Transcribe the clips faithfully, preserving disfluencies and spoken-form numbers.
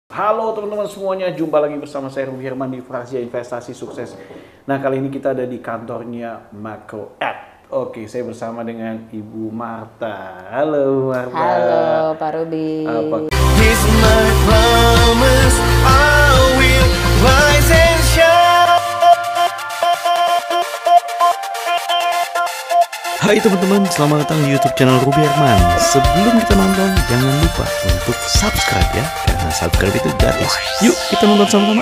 Halo teman-teman semuanya, jumpa lagi bersama saya Ruby Herman di Frasia Investasi Sukses. Nah, kali ini kita ada di kantornya MacroAd. Oke, saya bersama dengan Ibu Marta. Halo Marta. Halo Pak Ruby. Apa? He's my promise, I will rise and shine. Hai teman-teman, selamat datang di YouTube channel Ruby Herman. Sebelum kita nonton, jangan lupa untuk subscribe ya, karena subscribe itu gratis. Yuk kita nonton sama-sama.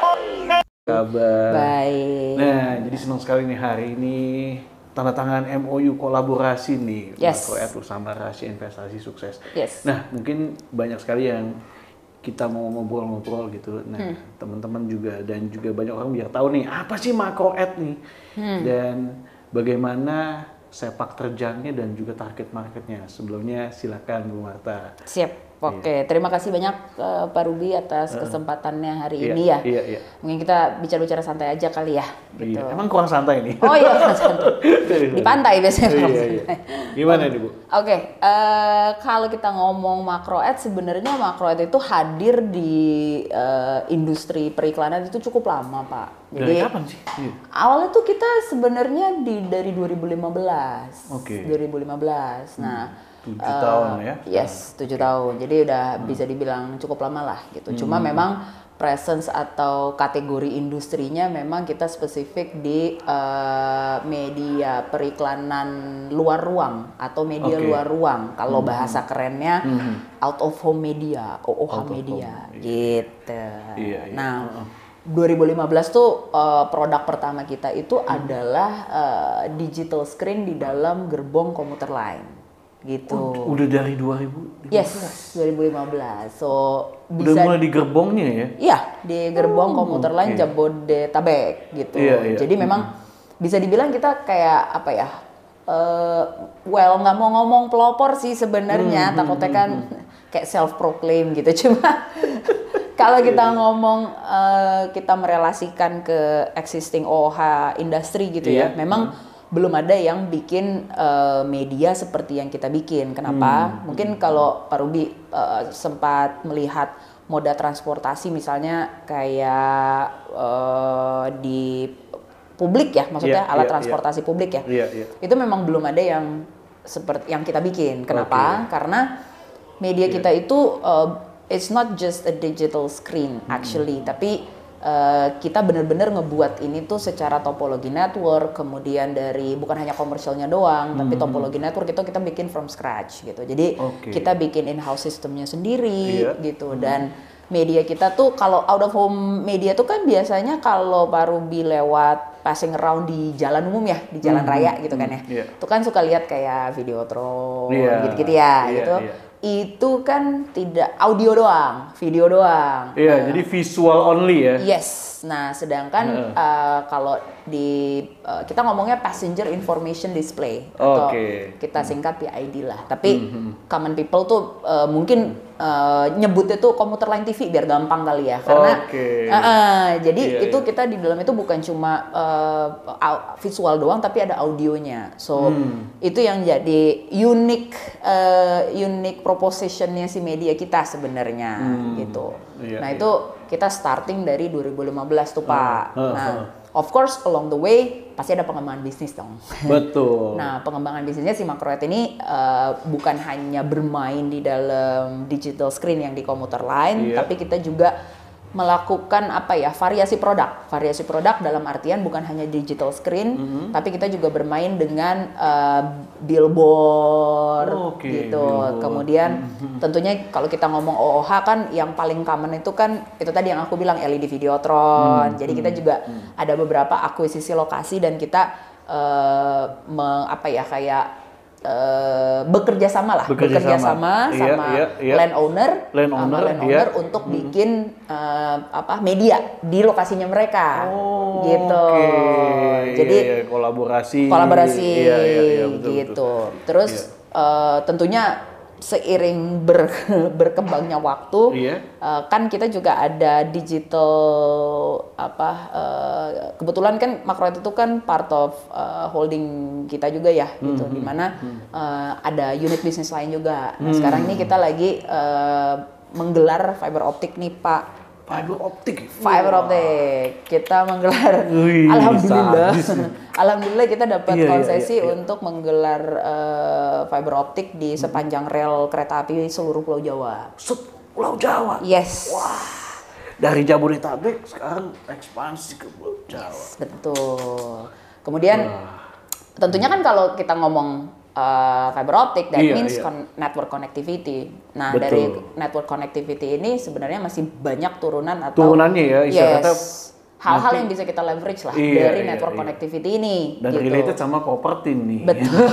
Kabar. Baik. Nah, jadi senang sekali nih hari ini tanda tangan M O U kolaborasi nih Yes. MacroAd bersama Rahasia Investasi Sukses. Yes. Nah, mungkin banyak sekali yang kita mau ngobrol-ngobrol gitu. Nah, hmm. teman-teman juga dan juga banyak orang biar tahu nih apa sih MacroAd nih hmm. dan bagaimana sepak terjangnya dan juga target marketnya. Sebelumnya silakan Bu Marta. Siap. Oke, terima kasih banyak uh, Pak Ruby atas uh, kesempatannya hari iya, ini ya. Iya, iya. Mungkin kita bicara-bicara santai aja kali ya. Gitu. Iya. Emang kurang santai nih. Oh iya, kurang santai. Di pantai biasanya. Iya, iya. Gimana nih Bu? Oke, okay, uh, kalau kita ngomong MacroAd, sebenarnya MacroAd itu hadir di uh, industri periklanan itu cukup lama Pak. Jadi, dari kapan sih? Iya. Awalnya tuh kita sebenarnya di dari dua ribu lima belas. Oke. Okay. dua ribu lima belas. Nah. Hmm. tujuh uh, tahun ya? Yes, tujuh okay. tahun. Jadi udah hmm. bisa dibilang cukup lama lah gitu. Hmm. Cuma memang presence atau kategori industrinya memang kita spesifik di uh, media periklanan luar ruang atau media okay. luar ruang. Kalau hmm. bahasa kerennya hmm. out of home media, O O H out media home. Gitu. Iya, iya. Nah, uh-uh. dua ribu lima belas tuh uh, produk pertama kita itu hmm. adalah uh, digital screen di dalam gerbong komuter lain. Gitu. Oh, udah dari dua ribu lima belas? Yes, dua ribu lima belas. So, bisa udah mulai di gerbongnya ya? Iya, di gerbong oh, komuter okay. lain Jabodetabek gitu. Iya, iya. Jadi memang hmm. bisa dibilang kita kayak apa ya? Uh, well, nggak mau ngomong pelopor sih sebenarnya, hmm, takutnya kan hmm, kayak self proclaim gitu. Cuma kalau kita ngomong uh, kita merelasikan ke existing O O H industri gitu yeah. ya, memang hmm. belum ada yang bikin uh, media seperti yang kita bikin. Kenapa? Hmm. Mungkin kalau Pak Ruby uh, sempat melihat moda transportasi misalnya kayak uh, di publik ya, maksudnya yeah, alat yeah, transportasi yeah. publik ya. Yeah, yeah. Itu memang belum ada yang seperti yang kita bikin. Kenapa? Okay. Karena media yeah. kita itu uh, it's not just a digital screen actually, hmm. tapi Uh, kita benar-benar ngebuat ini tuh secara topologi network, kemudian dari bukan hanya komersialnya doang, hmm. tapi topologi network itu kita bikin from scratch gitu. Jadi okay. kita bikin in-house sistemnya sendiri yeah. gitu. Hmm. Dan media kita tuh kalau out of home media tuh kan biasanya kalau Pak Ruby lewat passing around di jalan umum ya, di jalan hmm. raya gitu kan ya. Yeah. Tuh kan suka lihat kayak Videotron yeah. gitu-gitu ya yeah, gitu. Yeah. Itu kan tidak audio doang, video doang. Iya, nah, jadi visual only ya. Yes. Nah, sedangkan uh. Uh, kalau di uh, kita ngomongnya passenger information display atau okay. kita singkat P I D lah. Tapi mm-hmm. common people tuh uh, mungkin uh, nyebutnya tuh komuter line T V biar gampang kali ya. Karena okay. uh, uh, jadi yeah, itu yeah. kita di dalam itu bukan cuma uh, visual doang, tapi ada audionya. So hmm. itu yang jadi unique uh, unique propositionnya si media kita sebenarnya hmm. gitu. Yeah, nah yeah. itu kita starting dari dua ribu lima belas tuh Pak. Uh, uh, nah, uh. of course along the way pasti ada pengembangan bisnis dong. Betul. Nah, pengembangan bisnisnya si MacroAd ini uh, bukan hanya bermain di dalam digital screen yang di komuter lain, yeah. tapi kita juga melakukan apa ya variasi produk, variasi produk dalam artian bukan hanya digital screen, mm-hmm. tapi kita juga bermain dengan uh, billboard oh, okay. gitu. Billboard. Kemudian mm-hmm. tentunya kalau kita ngomong O O H kan yang paling common itu kan itu tadi yang aku bilang L E D Videotron. Mm-hmm. Jadi kita juga mm-hmm. ada beberapa akuisisi lokasi dan kita uh, me, apa ya kayak Uh, bekerja sama lah, bekerja, bekerja sama sama, sama iya, iya. landowner, landowner, sama landowner iya. untuk hmm. bikin uh, apa media di lokasinya mereka, oh, gitu. Okay. Jadi iya, iya. kolaborasi, kolaborasi, iya, iya, iya, betul, gitu. Betul. Terus iya. uh, tentunya seiring ber, berkembangnya waktu, iya. uh, kan kita juga ada digital apa uh, kebetulan kan MacroAd itu kan part of uh, holding kita juga ya, mm-hmm. gitu, dimana mm-hmm. uh, ada unit bisnis lain juga. Nah, mm-hmm. sekarang ini kita lagi uh, menggelar fiber optik nih Pak. Fiber optik. Fiber optik. Kita menggelar. Wih, Alhamdulillah. sadis. Alhamdulillah kita dapat Iya, iya, konsesi iya, iya. untuk menggelar uh, fiber optik di sepanjang rel kereta api seluruh Pulau Jawa. Set, Pulau Jawa. Yes. Wah. Dari Jabodetabek sekarang ekspansi ke Pulau Jawa. Betul. Kemudian tentunya kan kalau kita ngomong uh, fiber optic, that Iya, means iya. con- network connectivity. Nah, Betul. dari network connectivity ini sebenarnya masih banyak turunan atau Turunannya ya, istilah yes, kata hal-hal nanti- yang bisa kita leverage lah Iya, dari iya, network iya. connectivity ini. Dan gitu. related sama properti nih. Betul.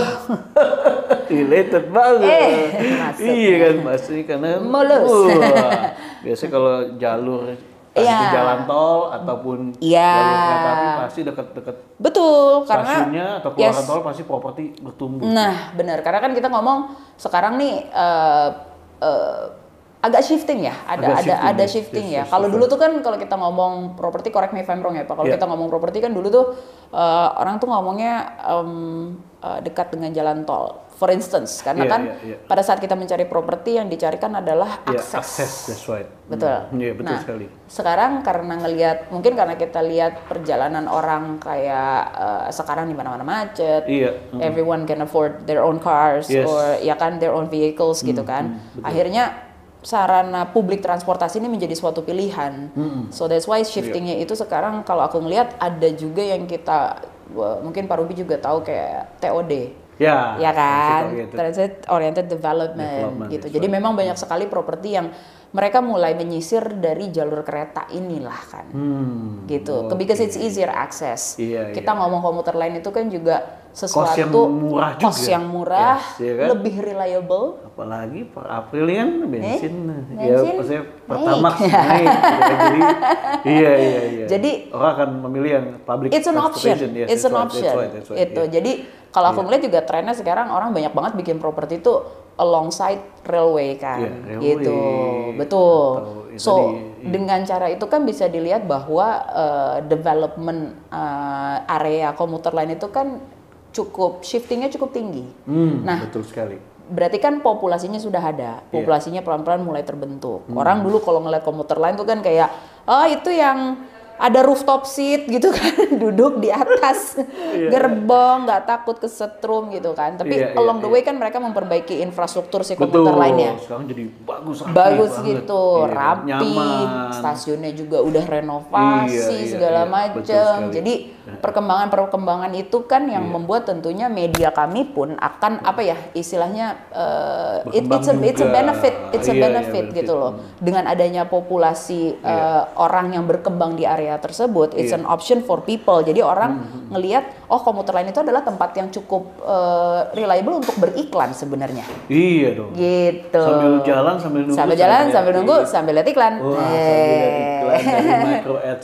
Related banget. Eh, masuk. Iya kan pasti karena Mulus. wah, biasanya kalau jalur entah Iya. itu jalan tol ataupun Iya. jalur kereta api pasti dekat-dekat Betul, karena stasiunnya atau keluaran yes. tol pasti properti bertumbuh. Nah, benar. Karena kan kita ngomong sekarang nih uh, uh, agak shifting ya. Ada Agak ada shifting, ada yes, shifting yes, ya. yes, Kalau yes. dulu tuh kan kalau kita ngomong properti, correct me if I'm wrong ya Pak. Kalau Yeah. kita ngomong properti kan dulu tuh uh, orang tuh ngomongnya um, uh, dekat dengan jalan tol. For instance, karena Yeah, kan yeah, yeah. pada saat kita mencari properti yang dicarikan adalah Ya, akses. akses, that's right. Betul. Hmm, Iya, betul nah, sekali. sekarang karena ngelihat, mungkin karena kita lihat perjalanan orang kayak uh, sekarang di mana-mana macet, Iya. mm. everyone can afford their own cars Yes. or ya kan their own vehicles gitu kan. Akhirnya sarana publik transportasi ini menjadi suatu pilihan. So that's why shiftingnya itu sekarang kalau aku ngelihat ada juga yang kita wah, mungkin Pak Ruby juga tahu kayak T O D. Ya, Ya kan, transit oriented. transit oriented development, Development, gitu. that's Jadi right. memang banyak sekali properti yang mereka mulai menyisir dari jalur kereta inilah kan, Hmm, gitu. oke. Because it's easier access. Iya, Kita iya. ngomong komuter lain itu kan juga sesuatu Cost yang murah juga. cost yang murah, Yes, iya kan? lebih reliable. Apalagi per April kan bensin, Eh, ya bensin maksudnya naik. Pertamax naik, gitu kan. Jadi iya iya iya. Jadi, orang akan memilih yang public It's an option, transportation. Yes, it's that's an right, option. that's right, that's right, Itu. iya. Jadi kalau aku Iya. ngeliat juga trennya sekarang orang banyak banget bikin properti itu alongside railway kan, Iya, railway, gitu, betul. atau itu So tadi, iya. dengan cara itu kan bisa dilihat bahwa uh, development uh, area komuter lain itu kan cukup shiftingnya cukup tinggi. Hmm, Nah, betul sekali. berarti kan populasinya sudah ada, Iya. populasinya pelan-pelan mulai terbentuk. Hmm. Orang dulu kalau ngeliat komuter lain tuh kan kayak, oh itu yang ada rooftop seat gitu kan, duduk di atas gerbong, nggak takut kesetrum gitu kan. Tapi Iya, iya, along the iya. way kan mereka memperbaiki infrastruktur si Betul. komuter lainnya. Sekarang jadi bagus, rapi Bagus banget. gitu, Iya, rapi, nyaman. stasiunnya juga udah renovasi Iya, iya, segala iya, betul macam. sekali. Jadi perkembangan-perkembangan itu kan yang Iya. membuat tentunya media kami pun akan apa ya istilahnya uh, it- it's a Berkembang it's a juga. benefit, it's a Iya, iya, benefit benefit. gitu loh. Dengan adanya populasi Iya. uh, orang yang berkembang di area tersebut, it's Iya. an option for people. Jadi orang ngelihat oh komuter lain itu adalah tempat yang cukup uh, reliable untuk beriklan sebenarnya. Iya dong. Gitu. Sambil jalan sambil nunggu. Sambil jalan, lihat sambil nunggu, i- sambil lihat iklan. Wah, sambil Eh. lihat iklan dari micro ads.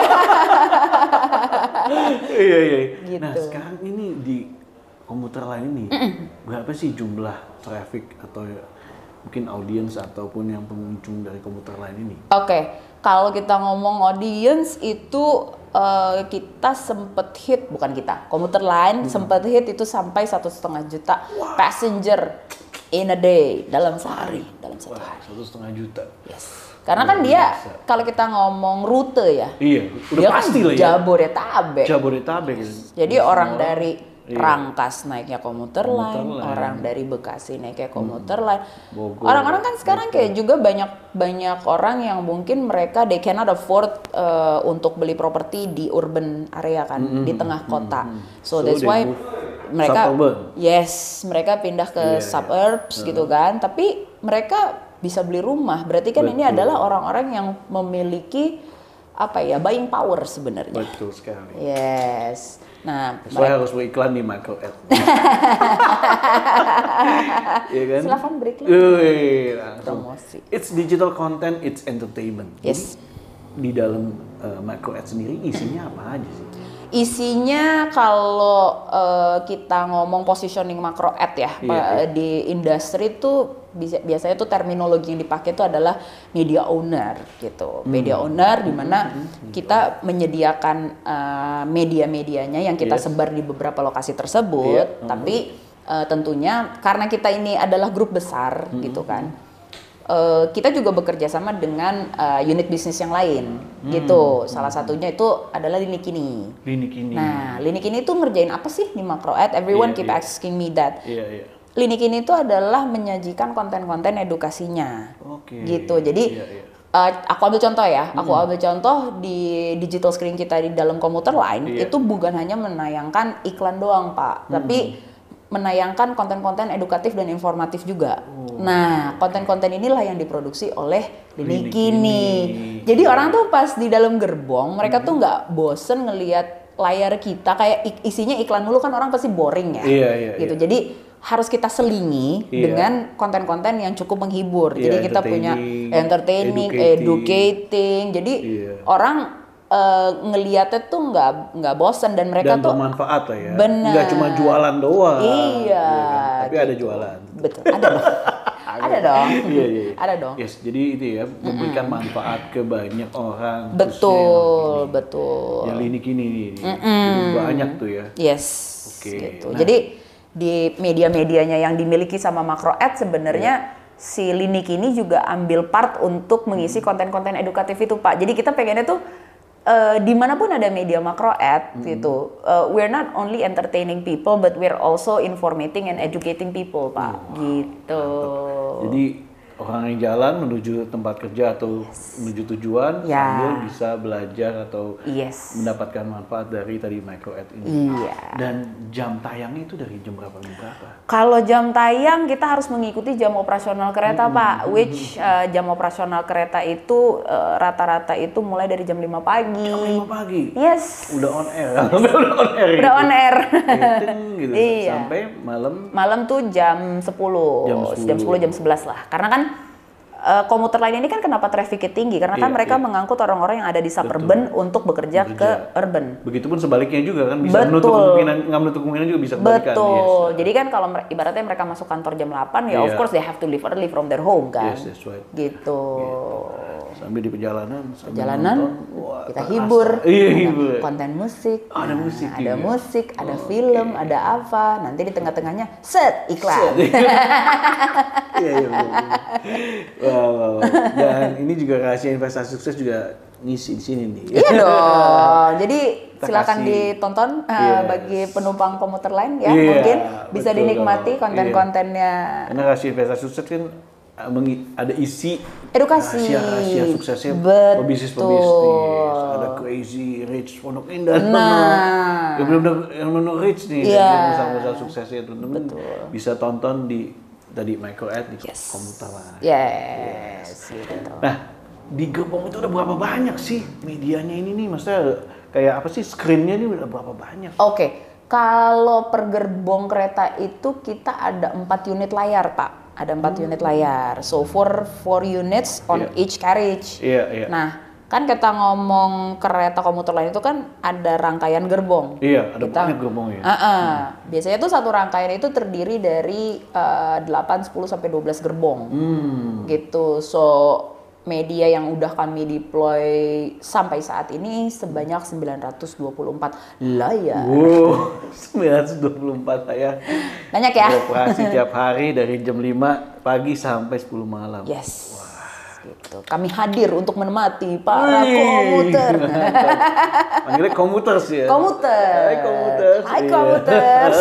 Iya iya. Gitu. Nah sekarang ini di komuter lain ini berapa sih jumlah traffic atau mungkin audiens ataupun yang pengunjung dari komuter lain ini? Oke, kalau kita ngomong audience itu eh, kita sempet hit, bukan kita, komuter lain sempet hit itu sampai satu setengah juta passenger in a day dalam sehari, dalam satu Wah, hari. satu setengah juta. Yes. Karena kan Luar dia biasa. kalau kita ngomong rute ya, Iya, udah dia pasti kan lah ya. Jabodetabek. Jabodetabek. Jadi Semua orang dari iya. Rangkas naiknya komuter Komuter lain, line. orang dari Bekasi naiknya komuter lain. Bogor, Orang-orang kan sekarang kayak juga banyak banyak orang yang mungkin mereka they cannot afford uh, untuk beli properti di urban area kan, di tengah kota. So, So that's they why move mereka suburban. yes, mereka pindah ke Iya, iya. suburbs gitu kan. Tapi mereka bisa beli rumah. Berarti kan ini Betul. adalah orang-orang yang memiliki apa ya, buying power sebenarnya. Betul sekali. Yes. Nah, Saya harus beriklan di micro ad. Iya kan? silakan beriklan. Wih, langsung. Promosi. It's digital content, it's entertainment. Yes. Jadi, di dalam uh, micro ad sendiri isinya apa aja sih? Isinya kalau uh, kita ngomong positioning macro ad ya, Iya, Pak, iya. di industri itu bisa- biasanya tuh terminologi yang dipakai itu adalah media owner gitu. Hmm. Media owner di mana kita menyediakan uh, media-medianya yang kita Yes. sebar di beberapa lokasi tersebut, Iya. tapi uh, tentunya karena kita ini adalah grup besar Hmm. gitu kan. uh, kita juga bekerja sama dengan uh, unit bisnis yang lain, hmm. gitu. Salah satunya itu adalah Lini Kini. Lini Kini. Nah, Lini Kini itu ngerjain apa sih di Macro Ad? Everyone yeah, keep yeah. asking me that. Iya, yeah, iya. Yeah. Lini Kini itu adalah menyajikan konten-konten edukasinya, okay. gitu. Jadi yeah, yeah. Uh, aku ambil contoh ya, aku hmm. ambil contoh di digital screen kita di dalam komuter line yeah. itu bukan hanya menayangkan iklan doang Pak, hmm. tapi menayangkan konten-konten edukatif dan informatif juga. Oh. Nah, konten-konten inilah yang diproduksi oleh Lini Kini. Jadi orang tuh pas di dalam gerbong, mereka hmm. tuh nggak bosen ngelihat layar kita kayak isinya iklan mulu kan orang pasti boring ya, yeah, yeah, gitu. Yeah. Jadi harus kita selingi yeah. dengan konten-konten yang cukup menghibur. Yeah, jadi kita punya entertaining, educating. educating. Jadi yeah. orang uh, ngeliatnya tuh nggak nggak bosan dan mereka dan tuh bermanfaat lah ya. Bener. Nggak cuma jualan doang. Iya. Ya kan? Tapi gitu. ada jualan. Betul. Ada dong. ada dong. Iya, iya. Ada dong. Yes, jadi itu ya memberikan mm-mm. manfaat ke banyak orang. Betul, betul. Yang Lini Kini nih. Jadi banyak tuh ya. Yes. Oke. Okay. Gitu. Nah. Jadi di media-medianya yang dimiliki sama Macro Ad sebenarnya yeah. si Lini Kini juga ambil part untuk mengisi konten-konten edukatif itu Pak. Jadi kita pengennya tuh uh, dimanapun ada media Macro Ad mm-hmm. gitu, uh, we're not only entertaining people but we're also informating and educating people Pak. Oh, gitu. Mantap. Jadi orang yang jalan menuju tempat kerja atau yes. menuju tujuan yeah. sambil bisa belajar atau yes. mendapatkan manfaat dari tadi Macro Ad ini. Iya. Dan jam tayangnya itu dari jam berapa sampai berapa? Kalau jam tayang kita harus mengikuti jam operasional kereta mm-hmm. Pak, which uh, jam operasional kereta itu uh, rata-rata itu mulai dari jam lima pagi. Jam lima pagi? Yes. Udah on air. Udah on air. Udah on air. gitu. Iya. Sampai malam? Malam tuh jam sepuluh. Jam sepuluh. Jam sepuluh, jam sebelas lah. Karena kan Uh, komuter lain ini kan kenapa trafficnya tinggi? Karena kan iya, mereka iya. mengangkut orang-orang yang ada di suburban Betul. untuk bekerja, bekerja ke urban. Begitupun sebaliknya juga kan bisa menutup kemungkinan, nggak menutup kemungkinan juga bisa kebalikan. Betul. Yes. Jadi kan kalau ibaratnya mereka masuk kantor jam delapan ya yeah. of course they have to leave early from their home kan. Yes, that's right. Gitu. gitu. Sambil di perjalanan, sambil perjalanan nonton, wah, kita hibur. Iya, hibur. Konten musik. Oh, ada musik. Nah, ada juga. musik, ada oh, film, okay. ada apa? Nanti di tengah-tengahnya set iklan. Iya, iya. Wow, wow. Dan ini juga rahasia investasi sukses juga ngisi di sini nih. Iya dong. Jadi silakan kasih. ditonton uh, yes. bagi penumpang komuter lain ya, yeah, mungkin bisa dinikmati dong. konten-kontennya. Yeah. Karena rahasia investasi sukses kan ada isi edukasi, rahasia suksesnya pebisnis-pebisnis, ada crazy rich pondok indah, nah, yang benar-benar yang benar rich nih, yeah. usaha-usaha suksesnya teman-teman bisa tonton di tadi Macro Ad di yes. komuter lah. Yes. yes. Gitu. Nah di gerbong itu udah berapa banyak sih medianya ini nih, maksudnya kayak apa sih screennya ini udah berapa banyak? Oke. Okay. Kalau per gerbong kereta itu kita ada empat unit layar Pak. Ada empat hmm. unit layar, so for four units on yeah. each carriage. Yeah, yeah. Nah, kan kita ngomong kereta komuter lain itu kan ada rangkaian gerbong. Iya, ada kita, banyak gerbong ya. Uh-uh. Hmm. Biasanya tuh satu rangkaian itu terdiri dari uh, delapan, sepuluh sampai dua belas gerbong. Hmm. Gitu. So media yang udah kami deploy sampai saat ini sebanyak sembilan ratus dua puluh empat layar. Wow, sembilan ratus dua puluh empat layar. Banyak ya? Operasi tiap hari dari jam lima pagi sampai sepuluh malam. Yes. Wah. Gitu. Kami hadir untuk menemati para Wih. komuter. Panggilnya komuters ya? Komuter. Hai komuters. Hai komuters.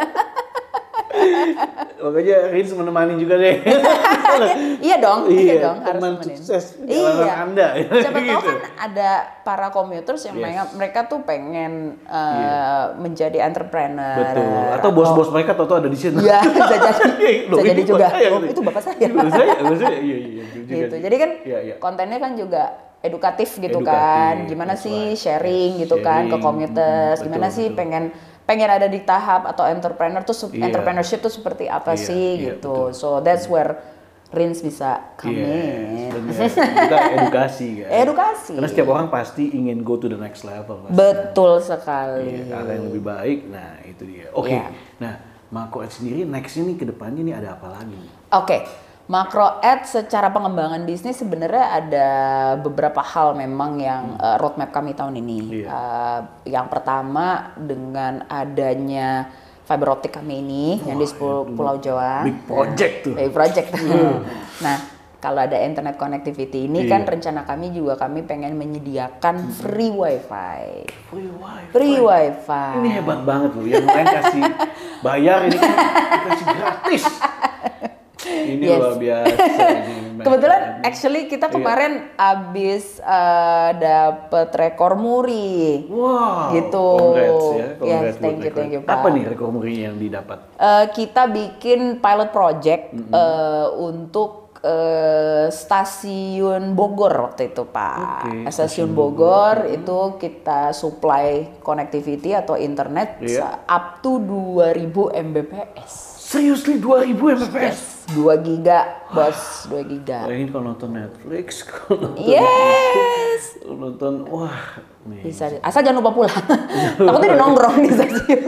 Makanya Rins menemani juga deh. Iya dong, iya, iya dong, harus teman temenin. Sukses iya. Anda. Siapa gitu. tahu kan ada para commuters yang yes. mereka, mereka tuh pengen uh, yeah. menjadi entrepreneur. Betul. Atau bos-bos mereka tahu ada di sini. Iya, bisa jadi. Bisa jadi juga. Saya, oh, itu bapak saya. Bapak saya, bapak saya. Iya, iya, juga. Gitu. Jadi kan ya, ya. kontennya kan juga edukatif gitu edukatif, kan. Gimana sih right. sharing yes. gitu sharing. kan ke commuters. Hmm, Gimana betul, sih betul. pengen pengen ada di tahap atau entrepreneur tuh yeah. entrepreneurship tuh seperti apa yeah, sih yeah, gitu. Betul. So that's where Rins bisa come in. Yes, kita edukasi kan. Edukasi. Karena setiap orang pasti ingin go to the next level. Pasti. Betul sekali. Iya, arah yang lebih baik. Nah itu dia. Oke. Okay. Yeah. Nah Macro Ad sendiri next ini ke depannya ini ada apa lagi? Oke. Okay. Macro Ad secara pengembangan bisnis sebenarnya ada beberapa hal memang yang hmm. uh, roadmap kami tahun ini. Yeah. Uh, yang pertama dengan adanya fiber optik kami ini oh, yang di Pulau, Pulau Jawa. Big project tuh. Big project. Hmm. Nah, kalau ada internet connectivity ini Iya. kan rencana kami juga kami pengen menyediakan free wifi. Free wifi. Free wifi. Ini hebat banget loh, yang lain kasih bayar, ini kan kasih gratis. Ini Yes. luar biasa. Ini Kebetulan actually kita Iya. kemarin abis uh, dapet rekor muri. Wow. Gitu. Congrats ya. Yes, Congrats thank buat you, rekor. thank you, Pak. Apa nih rekor muri yang didapat? Uh, kita bikin pilot project uh, untuk uh, stasiun Bogor waktu itu, Pak. Oke, Stasiun Bogor itu kita supply connectivity atau internet Iya. up to dua ribu megabits. Seriously dua ribu megabits? dua giga, bos, dua giga. Bayangin kalau nonton Netflix, kalau nonton Yes. kalau nonton, wah. Nih. Bisa, asal jangan lupa pulang. Takutnya udah nongkrong di stasiun.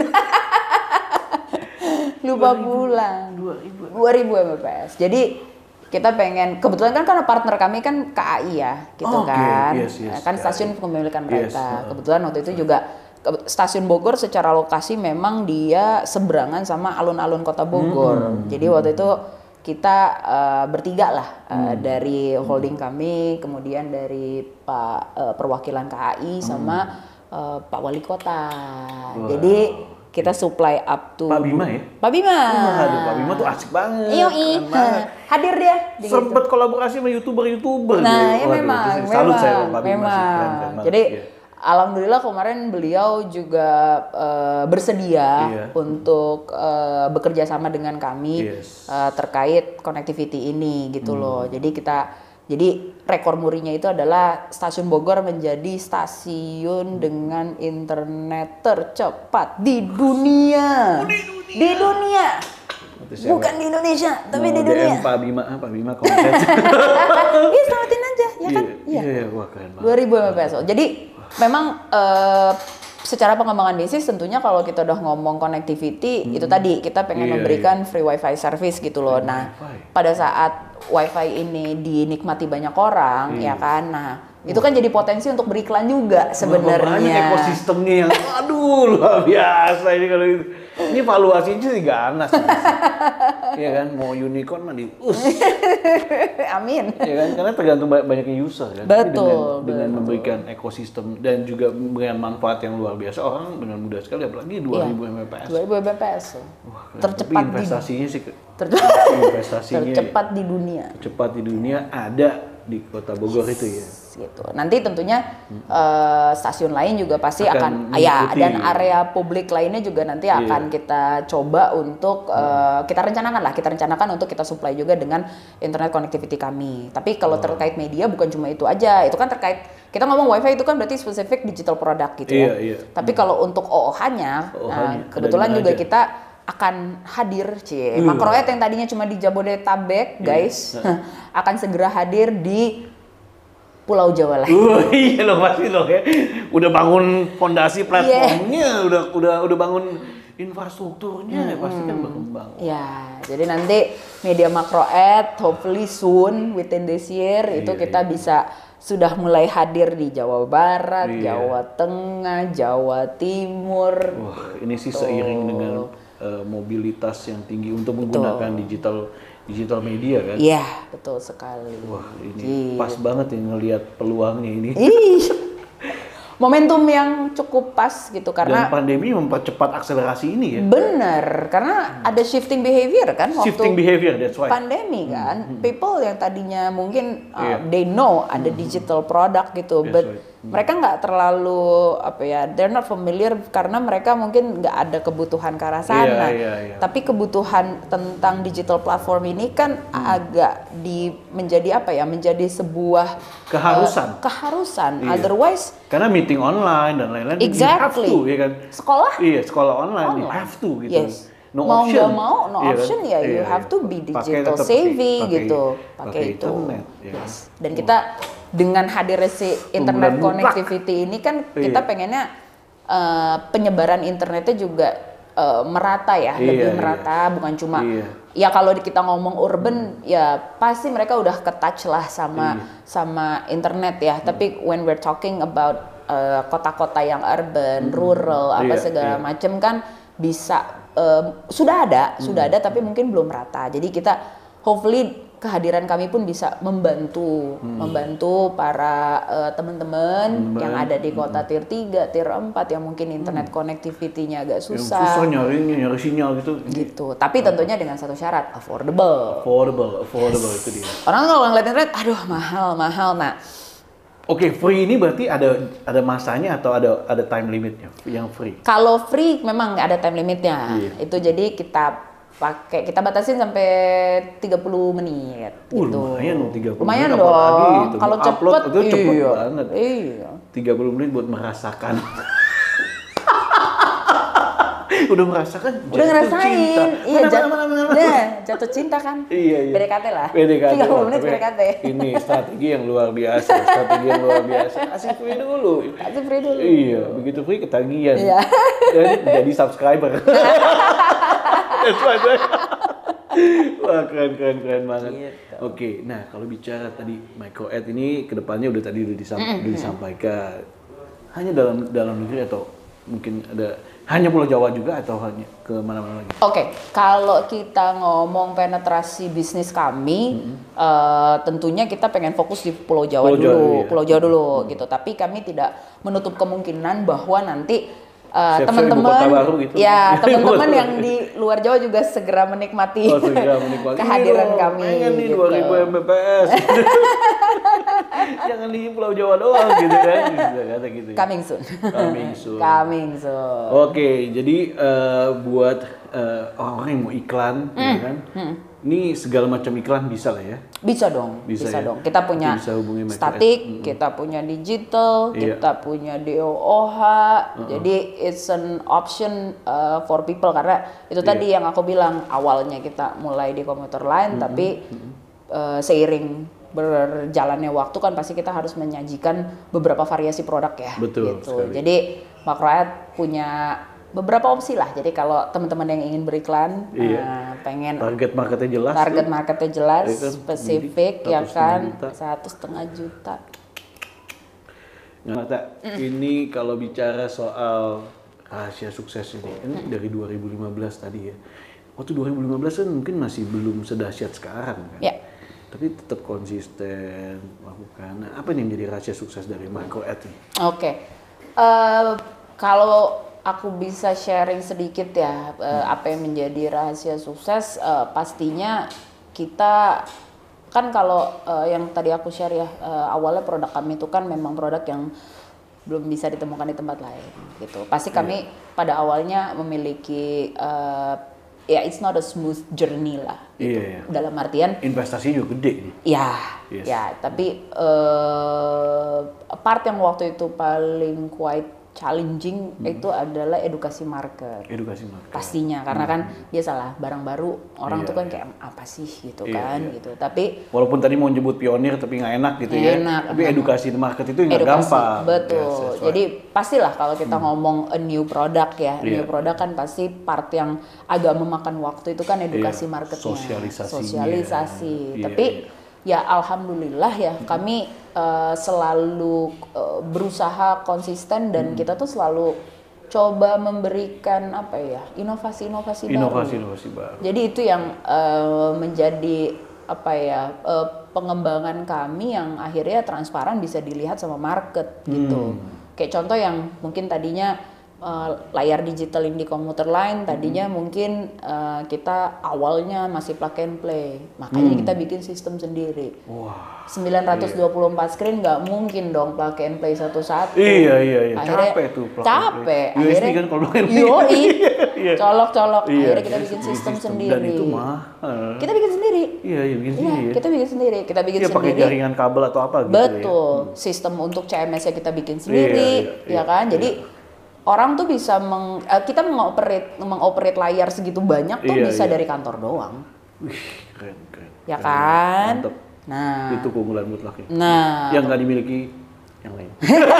Lupa pulang. dua ribu. dua ribu megabits. Jadi kita pengen, kebetulan kan karena partner kami kan K A I ya, gitu Oh, oke. kan. Yes, yes, Kan K A I. stasiun kepemilikan mereka. Yes, uh. Kebetulan waktu itu juga ke- stasiun Bogor secara lokasi memang dia seberangan sama alun-alun kota Bogor. Hmm. Jadi waktu itu kita uh, bertiga lah uh, Hmm. dari holding kami, kemudian dari Pak uh, perwakilan K A I sama uh, Pak Wali Kota. Jadi kita supply up to Pak Bima ya? Pak Bima. Aduh, Pak Bima tuh asik banget. Iyo, keren banget. hadir dia. di situ. Sempet kolaborasi sama youtuber-youtuber. Nah, gitu. ya Waduh, memang, salut memang, saya sama Pak Bima sih, memang. keren-keren banget. Jadi Iya. alhamdulillah kemarin beliau juga eh, bersedia Iya. untuk eh, bekerja sama dengan kami Yes. eh, terkait connectivity ini gitu loh. Jadi kita jadi rekor murinya itu adalah stasiun Bogor menjadi stasiun dengan internet tercepat di dunia. Di dunia. Itu siapa? Bukan di Indonesia, tapi Mau di D M dunia. Pak Bima, ah, Pak Bima congrats. Iya, selamatin aja, ya kan? Iya, iya, wah keren banget. dua ribu megabits. Jadi memang eh, secara pengembangan bisnis tentunya kalau kita udah ngomong connectivity itu tadi kita pengen Iya, memberikan free wifi service gitu loh. Nah, wifi. pada saat wifi ini dinikmati banyak orang Iya. ya kan. Nah, itu kan jadi potensi untuk beriklan juga Banyak sebenarnya. ekosistemnya yang aduh luar biasa ini kalau itu. Ini valuasinya sih ganas. Iya kan, mau unicorn mah di us. Amin. Ya kan, karena tergantung ba- banyaknya user kan. Tapi Betul, dengan, dengan betul. memberikan ekosistem dan juga memberikan manfaat yang luar biasa, orang dengan mudah sekali apalagi dua ribu megabits. dua ribu megabits. Wah, keren. Tercepat Tapi di investasinya sih ke- tercepat, investasinya tercepat di dunia. cepat di dunia ada di Kota Bogor itu ya. Gitu. Nanti tentunya eh, stasiun lain juga pasti Akan akan, ya mengikuti. dan area publik lainnya juga nanti Iya. akan kita coba untuk eh, kita rencanakan lah, kita rencanakan untuk kita supply juga dengan internet connectivity kami. Tapi kalau terkait media bukan cuma itu aja, itu kan terkait kita ngomong wifi itu kan berarti spesifik digital product gitu Iya, ya. iya. Tapi kalau untuk O O H-nya, O O H-nya, nah, ada kebetulan di mana juga aja? kita akan hadir, cie. Hmm. Makroet yang tadinya cuma di Jabodetabek, guys, akan segera hadir di Pulau Jawa lain. Oh iya loh pasti loh ya. Udah bangun fondasi platformnya, udah udah udah bangun infrastrukturnya, ya pasti kan berkembang. Ya, jadi nanti media makroet, hopefully soon within this year itu Iya, kita bisa sudah mulai hadir di Jawa Barat, Iya. Jawa Tengah, Jawa Timur. Wah, ini sih seiring dengan uh, mobilitas yang tinggi untuk menggunakan digital digital media kan. Iya, betul sekali. Wah, ini Gitu. pas banget ya ngelihat peluangnya ini. Ih, momentum yang cukup pas gitu karena Dan pandemi mempercepat akselerasi ini ya. bener karena ada shifting behavior kan waktu Shifting behavior, that's why. pandemi kan, people yang tadinya mungkin uh, Iya. they know ada digital product gitu, That's but right. mereka nggak terlalu apa ya, they're not familiar karena mereka mungkin nggak ada kebutuhan ke arah sana. Iya, iya, iya. Tapi kebutuhan tentang digital platform ini kan agak di menjadi apa ya, menjadi sebuah Keharusan. uh, keharusan. Iya. Otherwise Karena meeting online dan lain-lain, you have Exactly. to, ya kan? sekolah Iya, sekolah online, you Online. have to gitu. Yes. No Mau option. nggak mau, no Iya kan? option ya, you Iya, have iya. to be Pakai digital tetap savvy pakai- gitu, pakai pakai itu. internet, ya kan? Dan kita dengan hadirnya si internet Penggunaan connectivity ini kan kita Iya. pengennya eh, penyebaran internetnya juga eh, merata ya, Iya, lebih iya. merata, bukan cuma Iya. ya kalau kita ngomong urban ya pasti mereka udah ke-touch lah sama Iya. sama internet ya. Tapi when we're talking about eh, kota-kota yang urban, rural, apa Iya, segala iya. macam kan bisa em, sudah ada, sudah ada tapi mungkin belum rata. Jadi kita hopefully kehadiran kami pun bisa membantu hmm. membantu para uh, teman-teman yang ada di kota tier tiga, tier empat yang mungkin internet hmm. connectivity-nya agak susah. Yang susah nyarinya, nyari sinyal gitu. Gitu. Tapi tentunya dengan satu syarat, affordable. Affordable, affordable yes. itu dia. Orang kalau ngeliat internet, aduh mahal, mahal. Nah, Oke, okay, free ini berarti ada ada masanya atau ada ada time limitnya yang free? Kalau free memang nggak ada time limitnya. Iya. Itu jadi kita pakai kita batasin sampai tiga puluh menit uh, gitu. Lumayan loh tiga puluh lumayan menit dong. Kalau cepet itu cepet iya. banget. Iya. tiga puluh menit buat merasakan. Udah merasakan udah ngerasain cinta. Iya, mana, jat- mana, mana, mana. Nah, jatuh cinta kan. Iya, iya. P D K T lah. P D K T tiga puluh menit tapi P D K T. Ini strategi yang luar biasa, strategi yang luar biasa. Kasih free dulu. Kasih free dulu. Iya, begitu free ketagihan. Iya. Dan jadi subscriber. Wah, keren keren keren banget. Gitu. Oke, nah kalau bicara tadi micro ad ini kedepannya udah tadi udah, disam- mm-hmm. udah disampaikan. Hanya dalam dalam negeri atau mungkin ada hanya Pulau Jawa juga atau hanya ke mana-mana lagi? Oke, okay. Kalau kita ngomong penetrasi bisnis kami, mm-hmm. uh, tentunya kita pengen fokus di Pulau Jawa Pulau dulu, Jawa, iya. Pulau Jawa dulu mm-hmm. gitu. Tapi kami tidak menutup kemungkinan bahwa nanti Uh, teman-teman, gitu. Ya teman-teman yang di luar Jawa juga segera menikmati, oh, segera menikmati. kehadiran Iyo, kami. Pengen nih gitu. dua ribu M B P S. Jangan di Pulau Jawa doang gitu kan, gitu, kata gitu. Coming soon. Coming soon. Coming soon. Oke, okay, jadi uh, buat uh, orang-orang yang mau iklan, mm. ya kan? Mm. Ini segala macam iklan bisa lah ya? Bisa dong, bisa, bisa ya? dong. Kita punya statik, mm-hmm. kita punya digital, iya. kita punya D O O H. Uh-uh. Jadi it's an option uh, for people karena itu yeah. tadi yang aku bilang awalnya kita mulai di komuter lain, mm-hmm. tapi mm-hmm. Uh, seiring berjalannya waktu kan pasti kita harus menyajikan beberapa variasi produk ya. Betul. Gitu. Jadi Makroad punya beberapa opsi lah. Jadi kalau teman-teman yang ingin beriklan, iya. uh, pengen target marketnya jelas, target tuh. marketnya jelas, ya kan? Spesifik ya kan, satu setengah juta. Nah, Mata, mm. ini kalau bicara soal rahasia sukses ini, ini mm. dari dua ribu lima belas tadi ya. Waktu dua ribu lima belas kan mungkin masih belum sedahsyat sekarang kan. Ya. Tapi tetap konsisten melakukan. Nah, apa yang menjadi rahasia sukses dari micro ad ini? Oke. Okay. Uh, kalau aku bisa sharing sedikit ya hmm. uh, apa yang menjadi rahasia sukses, uh, pastinya kita kan kalau uh, yang tadi aku share ya uh, awalnya produk kami itu kan memang produk yang belum bisa ditemukan di tempat lain gitu. Pasti kami yeah. pada awalnya memiliki uh, ya it's not a smooth journey lah gitu. Yeah, yeah. Dalam artian investasi juga gede nih. Ya, yes. ya tapi uh, part yang waktu itu paling quite challenging hmm. itu adalah edukasi market. Edukasi market. Pastinya karena hmm. kan biasalah barang baru orang yeah, tuh kan kayak apa sih gitu yeah, kan yeah. gitu. Tapi walaupun tadi mau nyebut pionir tapi nggak enak gitu ya. Enak. Tapi edukasi market itu nggak gampang. Betul. Yes, jadi pastilah kalau kita hmm. ngomong a new product ya, yeah. new product kan pasti part yang agak memakan waktu itu kan edukasi yeah. marketnya. Sosialisasi. Sosialisasi. Yeah. Tapi yeah. ya alhamdulillah ya hmm. kami Uh, selalu uh, berusaha konsisten dan hmm. kita tuh selalu coba memberikan apa ya inovasi-inovasi baru. Inovasi-inovasi baru. Jadi itu yang uh, menjadi apa ya uh, pengembangan kami yang akhirnya transparan bisa dilihat sama market gitu. Hmm. Kayak contoh yang mungkin tadinya Uh, layar digital yang di komuter lain tadinya hmm. mungkin uh, kita awalnya masih plug and play, makanya hmm. kita bikin sistem sendiri. Wah, sembilan ratus dua puluh empat iya. screen nggak mungkin dong plug and play satu-satu. Iya iya iya. Akhirnya, capek tuh plug capek. U S B kan kalau plug and play. Yoi, colok-colok. Iya, akhirnya kita bikin sistem, sistem sendiri. Dan itu mahal. Kita bikin sendiri. Iya iya bikin sendiri. Iya, kita bikin sendiri. Kita bikin ya, sendiri. Pakai jaringan kabel atau apa gitu. Betul. Ya. Sistem untuk C M S-nya kita bikin sendiri, iya, iya, ya kan? Iya. Jadi orang tuh bisa meng, uh, kita mengoperate mengoperate layar segitu banyak tuh iya, bisa iya. dari kantor doang. Wih, keren keren. Ya keren, kan? Mantap. Nah, itu keunggulan mutlak ya. Nah, yang nggak dimiliki yang lain.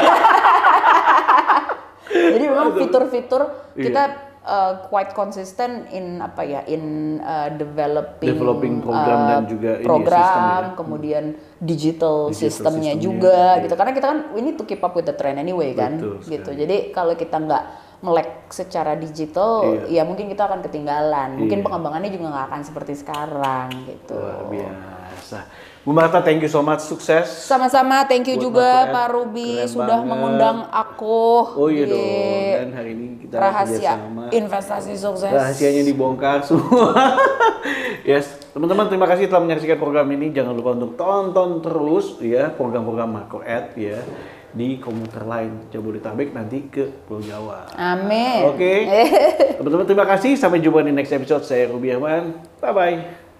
Jadi memang fitur-fitur iya. kita uh, quite consistent in apa ya in uh, developing, developing program uh, dan juga program, ini sistem ya. kemudian digital, digital sistemnya sistemnya, juga iya. gitu. Karena kita kan we need to keep up with the trend anyway kan, betul, gitu. sekali. Jadi kalau kita nggak melek secara digital, iya. ya mungkin kita akan ketinggalan. Mungkin iya. pengembangannya juga nggak akan seperti sekarang gitu. Luar biasa. biasa. Bu Marta, thank you so much, sukses. Sama-sama, thank you Buat juga Marco Pak Ed, Ruby keren sudah banget. mengundang aku. Oh iya di dong, dan hari ini kita rahasia kerjasama. investasi sukses. Rahasianya dibongkar semua. Yes, teman-teman terima kasih telah menyaksikan program ini. Jangan lupa untuk tonton terus ya program-program Marco Ed ya di komuter lain Jabodetabek nanti ke Pulau Jawa. Amin. Oke. Teman-teman terima kasih. Sampai jumpa di next episode. Saya Ruby Herman. Bye bye.